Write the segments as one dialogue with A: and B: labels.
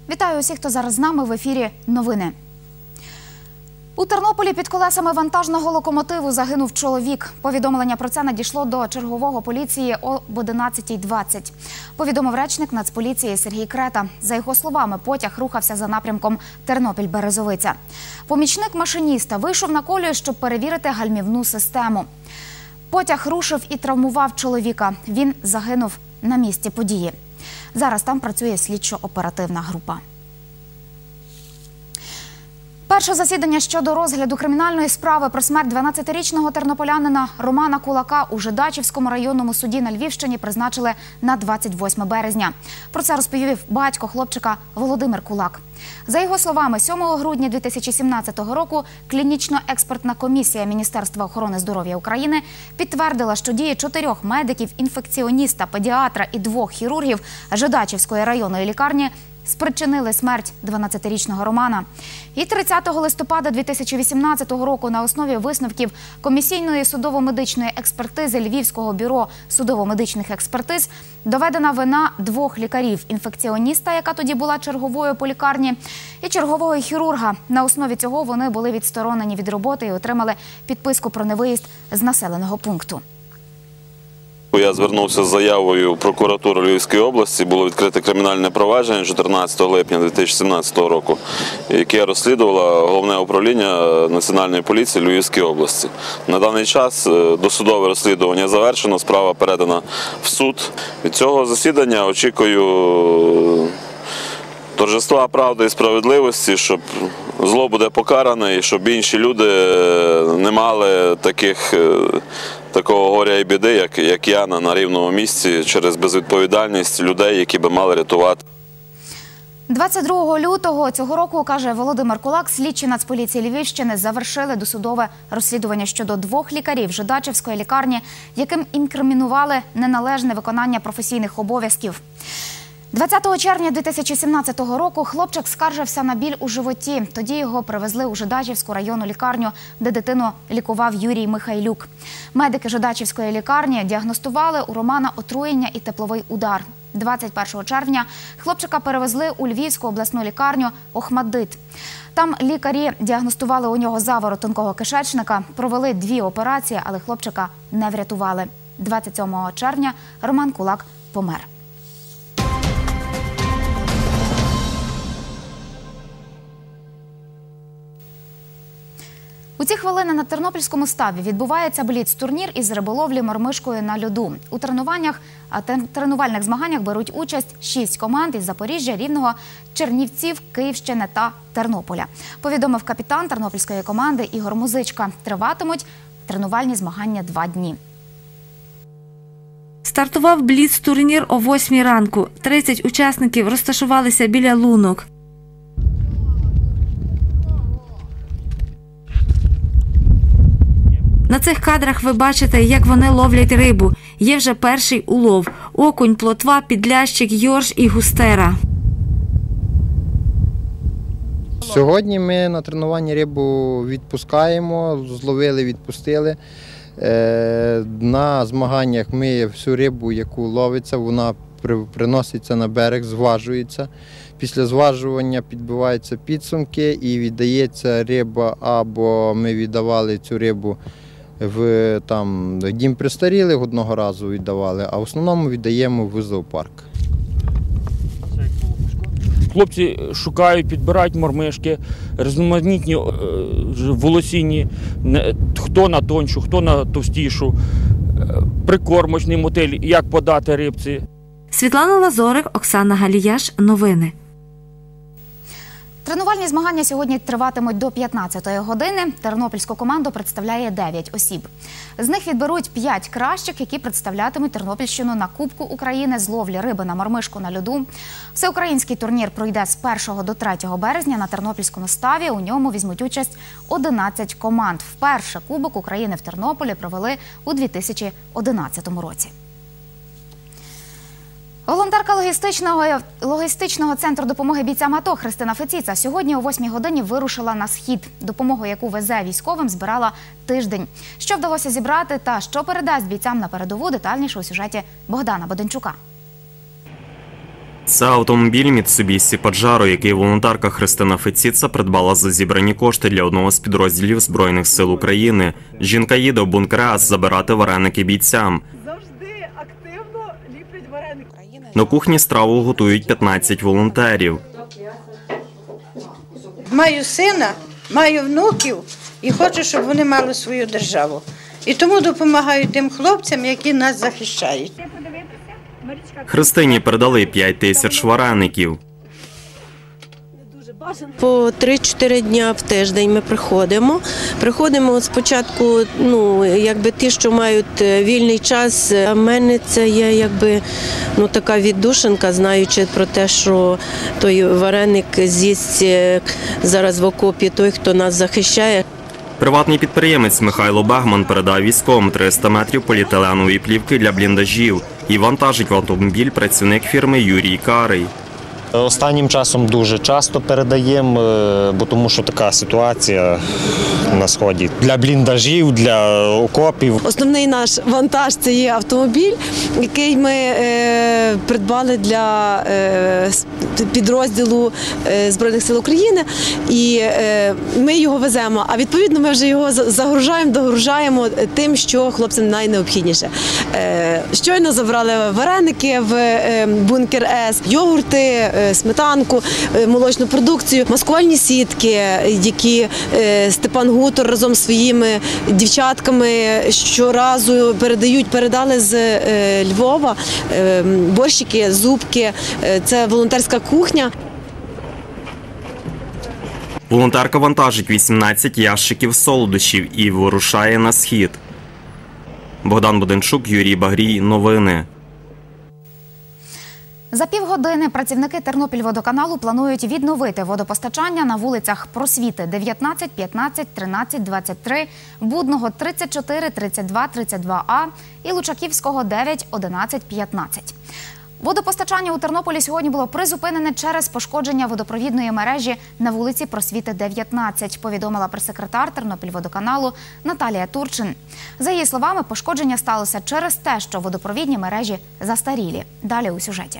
A: Вітаю усіх, хто зараз з нами. В ефірі новини. У Тернополі під колесами вантажного локомотиву загинув чоловік. Повідомлення про це надійшло до чергового поліції об 11:20. Повідомив речник Нацполіції Сергій Крета. За його словами, потяг рухався за напрямком Тернопіль-Березовиця. Помічник машиніста вийшов на колію, щоб перевірити гальмівну систему. Потяг рушив і травмував чоловіка. Він загинув на місці події. Зараз там працює слідчо-оперативна група. Перше засідання щодо розгляду кримінальної справи про смерть 12-річного тернополянина Романа Кулака у Жидачівському районному суді на Львівщині призначили на 28 березня. Про це розповів батько хлопчика Володимир Кулак. За його словами, 7 грудня 2017 року клінічно-експертна комісія Міністерства охорони здоров'я України підтвердила, що дії 4 медиків, інфекціоніста, педіатра і 2 хірургів Жидачівської районної лікарні спричинили смерть 12-річного Романа. І 30 листопада 2018 року на основі висновків комісійної судово-медичної експертизи Львівського бюро судово-медичних експертиз доведена вина 2 лікарів – інфекціоніста, яка тоді була черговою по лікарні, і чергового хірурга. На основі цього вони були відсторонені від роботи і отримали підписку про невиїзд з населеного пункту.
B: Я звернувся з заявою в прокуратуру Львівської області, було відкрите кримінальне провадження 14 липня 2017 року, яке розслідувало Головне управління Національної поліції Львівської області. На даний час досудове розслідування завершено, справа передана в суд. Від цього засідання очікую торжества правди і справедливості, щоб зло буде покаране і щоб інші люди не мали такого горя і біди, як я на рівному місці, через безвідповідальність людей, які би мали рятувати.
A: 22 лютого цього року, каже Володимир Кулак, слідчі Нацполіції Львівщини завершили досудове розслідування щодо 2 лікарів Жидачівської лікарні, яким інкримінували неналежне виконання професійних обов'язків. 20 червня 2017 року хлопчик скаржився на біль у животі. Тоді його привезли у Жидачівську районну лікарню, де дитину лікував Юрій Михайлюк. Медики Жидачівської лікарні діагностували у Романа отруєння і тепловий удар. 21 червня хлопчика перевезли у Львівську обласну лікарню «Охмаддит». Там лікарі діагностували у нього заворот тонкого кишечника, провели 2 операції, але хлопчика не врятували. 27 червня Роман Кулак помер. У ці хвилини на Тернопільському ставі відбувається бліц-турнір із риболовлі мормишкою на льоду. У тренувальних змаганнях беруть участь 6 команд із Запоріжжя, Рівного, Чернівців, Київщини та Тернополя. Повідомив капітан тернопільської команди Ігор Музичка. Триватимуть тренувальні змагання 2 дні.
C: Стартував бліц-турнір о 8 ранку. 30 учасників розташувалися біля лунок. На цих кадрах ви бачите, як вони ловлять рибу. Є вже перший улов – окунь, плотва, підлящик, йорш і густера.
D: Сьогодні ми на тренуванні рибу відпускаємо, зловили, відпустили. На змаганнях ми всю рибу, яку ловиться, вона приноситься на берег, зважується. Після зважування підбиваються підсумки і віддається риба, або ми віддавали цю рибу в дім престарілих, одного разу віддавали, а в основному віддаємо в зоопарк.
E: Хлопці шукають, підбирають мормишки, різноманітні волосінні, хто на тоншу, хто на товстішу, прикормочний мотиль, як подати рибці.
C: Світлана Лазорик, Оксана Галіяш. Новини.
A: Тренувальні змагання сьогодні триватимуть до 15-ї години. Тернопільську команду представляє 9 осіб. З них відберуть 5 кращих, які представлятимуть Тернопільщину на Кубку України з ловлі риби на мормишку на льоду. Всеукраїнський турнір пройде з 1 до 3 березня на Тернопільському ставі. У ньому візьмуть участь 11 команд. Вперше Кубок України в Тернополі провели у 2011 році. Волонтерка логістичного центру допомоги бійцям АТО Христина Феціца сьогодні о 8 годині вирушила на схід. Допомогу, яку везе військовим, збирала тиждень. Що вдалося зібрати та що передасть бійцям на передову, детальніше у сюжеті Богдана Боденчука.
F: Це автомобіль Mitsubishi Pajero, який волонтерка Христина Феціца придбала за зібрані кошти для одного з підрозділів Збройних сил України. Жінка їде в бункер АЕС забирати вареники бійцям.
G: Завжди активно ліплять вареники.
F: На кухні страву готують 15 волонтерів.
H: Маю сина, маю внуків і хочу, щоб вони мали свою державу. І тому допомагаю тим хлопцям, які нас захищають.
F: Христині передали 5 тисяч вареників.
I: По 3-4 дня в тиждень ми приходимо. Приходимо спочатку, якби ті, що мають вільний час. А в мене це є така віддушинка, знаючи про те, що той вареник з'їсть зараз в окопі той, хто нас захищає.
F: Приватний підприємець Михайло Бегман передав військовим 300 метрів поліетиленової плівки для бліндажів і вантажить в автомобіль працівник фірми Юрій Карий.
J: Останнім часом дуже часто передаємо, бо тому що така ситуація на Сході. Для бліндажів, для окопів.
G: Основний наш вантаж – це є автомобіль, який ми придбали для підрозділу Збройних сил України. І ми його веземо, а відповідно ми вже його загружаємо, догружаємо тим, що хлопцям найнеобхідніше. Щойно забрали вареники в бункер АЕС, йогурти, сметанку, молочну продукцію, маскувальні сітки, які Степан Гутор разом з своїми дівчатками щоразу передали з Львова борщики, зубки. Це волонтерська кухня.
F: Волонтерка вантажить 18 ящиків солодощів і вирушає на схід. Богдан Буденчук, Юрій Багрій. Новини.
A: За півгодини працівники Тернопільводоканалу планують відновити водопостачання на вулицях Просвіти 19, 15, 13, 23, Будного 34, 32, 32А і Лучаківського 9, 11, 15. Водопостачання у Тернополі сьогодні було призупинене через пошкодження водопровідної мережі на вулиці Просвіти 19, повідомила прес-секретар Тернопільводоканалу Наталія Турчин. За її словами, пошкодження сталося через те, що водопровідні мережі застарілі. Далі у сюжеті.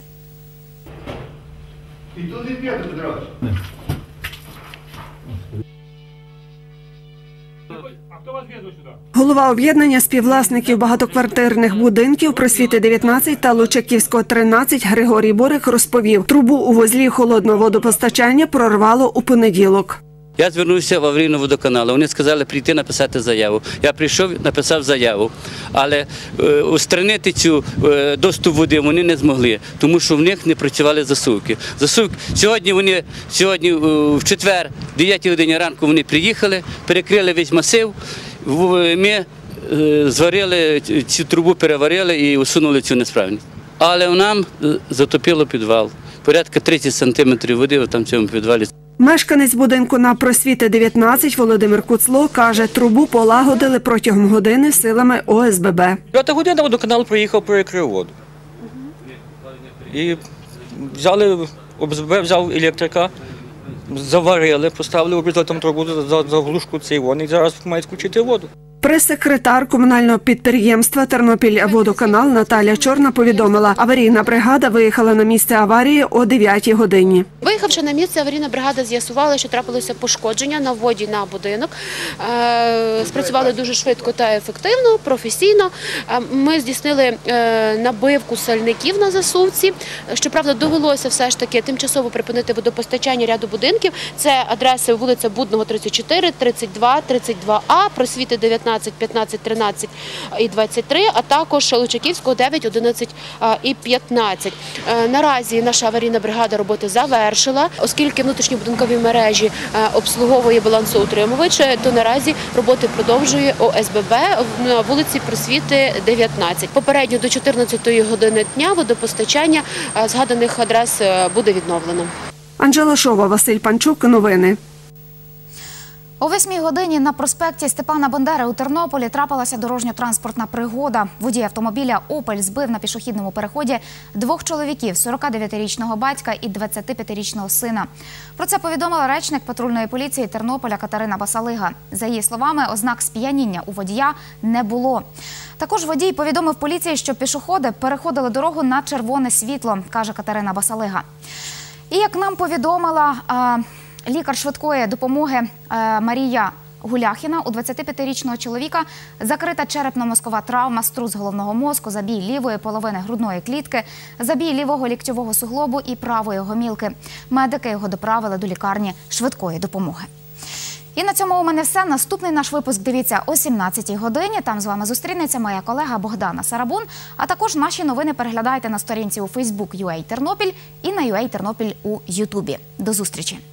K: Голова об'єднання співвласників багатоквартирних будинків Просвіти 19 та Лучаківського 13 Григорій Борик розповів, трубу у вузлі холодного водопостачання прорвало у понеділок.
L: Я звернувся в аварійний водоканал. Вони сказали прийти написати заяву. Я прийшов, написав заяву. Але устранити цю доступ води вони не змогли, тому що в них не працювали засувки. Сьогодні в четвер, в 9 годині ранку вони приїхали, перекрили весь масив. Ми зварили цю трубу, переварили і усунули цю несправність. Але нам затопило підвал. Порядка 30 сантиметрів води в цьому підвалі.
K: Мешканець будинку на Просвіти 19 Володимир Куцло каже, трубу полагодили протягом години силами ОСББ.
E: 5 година водоканал приїхав, перекрив воду. І ОСББ взяв електрика, заварили, поставили, обрізали там трубу за заглушку цієї води і зараз мають включити воду.
K: Прес-секретар комунального підприємства «Тернопільводоканал» Наталя Чорна повідомила, аварійна бригада виїхала на місце аварії о 9 годині.
M: Виїхавши на місце, аварійна бригада з'ясувала, що трапилося пошкодження на вводі на будинок. Спрацювали дуже швидко та ефективно, професійно. Ми здійснили набивку сальників на засувці. Щоправда, довелося все ж таки тимчасово припинити водопостачання ряду будинків. Це адреси вулиця Будного 34, 32, 32А, Просвіти 19, 15, 13 і 23, а також Лучаківського 9, 11 і 15. Наразі наша аварійна бригада роботи завершила. Оскільки внутрішньобудинкові мережі обслуговує балансоутримувач, то наразі роботи продовжує ОСББ на вулиці Просвіти 19. Попередньо до 14 години дня водопостачання згаданих адрес буде відновлено.
K: Анжела Шова, Василь Панчук. Новини.
A: О 8-й годині на проспекті Степана Бандери у Тернополі трапилася дорожньо-транспортна пригода. Водій автомобіля «Опель» збив на пішохідному переході двох чоловіків – 49-річного батька і 25-річного сина. Про це повідомила речник патрульної поліції Тернополя Катерина Басалига. За її словами, ознак сп'яніння у водія не було. Також водій повідомив поліції, що пішоходи переходили дорогу на червоне світло, каже Катерина Басалига. І як нам повідомила лікар швидкої допомоги Марія Гуляхіна, у 25-річного чоловіка закрита черепно-мозкова травма, струс головного мозку, забій лівої половини грудної клітки, забій лівого ліктьового суглобу і правої гомілки. Медики його доправили до лікарні швидкої допомоги. І на цьому у мене все. Наступний наш випуск дивіться о 17-й годині. Там з вами зустрінеться моя колега Богдана Сарабун. А також наші новини переглядайте на сторінці у Facebook UA Тернопіль і на UA Тернопіль у Ютубі. До зустрічі!